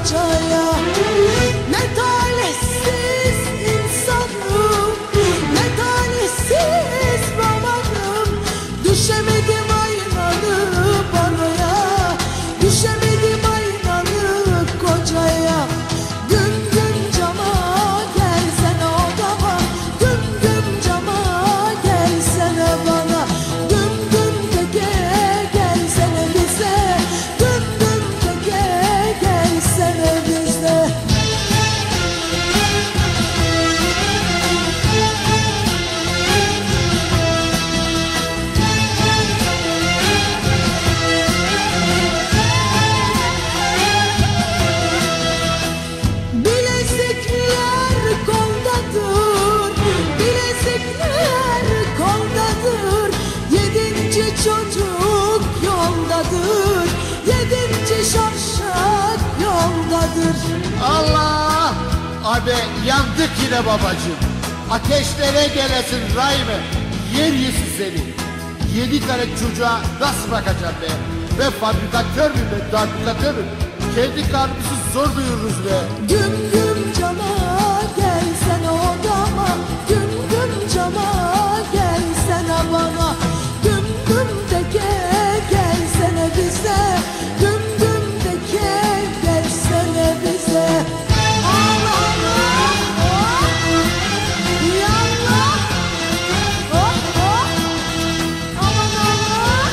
kocaya. Ne talihsiz insanım, ne talihsiz romanım. Düşemedim aynalı baloya, düşemedim aynalı kocaya. Güm güm cama gelsene odama, güm güm cama gelsene bana. Güm güm teke gelsene bize, güm güm teke gelsene bize. Bilezikler koldadır, bilezikler koldadır. Yedinci çocuk yoldadır, yedinci şavşak yoldadır. Allah! Abi yandık yine babacığım. Ateşlere gelesin Rahime. Yer yesin seni. 7 tane çocuğa nasıl bakacağım be? Ben fabrikatör müyüm ben? Fabrikatör müyüm? Kendi karnımızı zor duyururuz be. Güm güm cama gelsene odama, güm güm cama gelsene bana. Güm güm teke gelsene bize, güm güm teke gelsene bize. Allah Allah, oh, ya Allah, oh oh, aman Allah,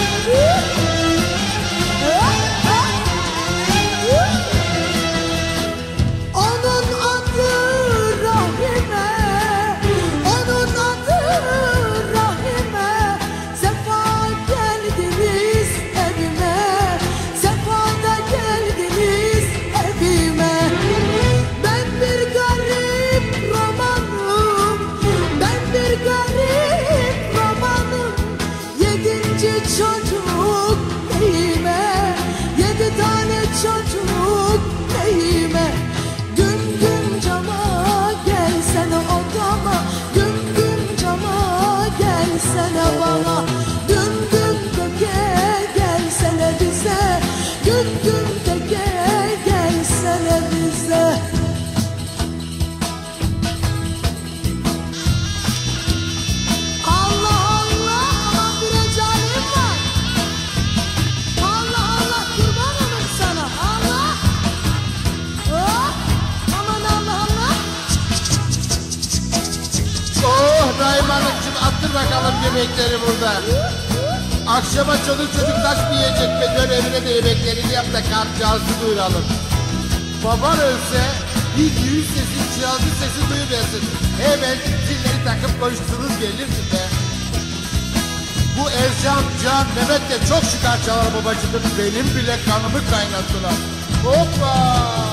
onun adı Rahime, onun adı Rahime. Sefa geldiniz evime, sefada geldiniz evime. Ben bir garip romanım, ben bir garip romanım. Yedinci çocuk neyime, 7 tane çocuk neyime. Güm güm cama gelsene odama, güm güm cama gelsene bana. Güm güm teke gelsene bize, güm güm teke gelsene bize. Allah Allah, aman bir ecalim var. Allah Allah, kurban olurum sana. Allah. Oh, aman Allah Allah. Oh Rahime Hanımcığım, attır bakalım yemekleri burada. Akşama çoluk çocuk taş mı yiyecek be? Dön evine de yemeklerini yap da karnımızı doyuralım. Baban ölse bir düğün sesi, çalgı sesi duymayasın. Hemen zilleri takıp koşturur gelirsin be. Bu Ercan, Can, Mehmet de çok şıkar çalar babacığım. Benim bile kanımı kaynattılar. Hoppa!